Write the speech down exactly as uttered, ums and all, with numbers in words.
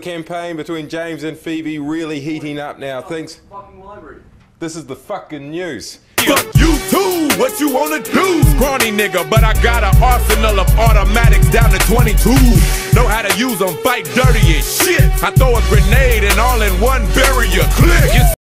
campaign between James and Phoebe really heating up now. Things. This is the fucking news. Fuck you too, what you wanna do? Scrawny nigga, but I got an arsenal of automatics down to twenty-two. Know how to use them, fight dirty as shit. I throw a grenade and all in one barrier. Click.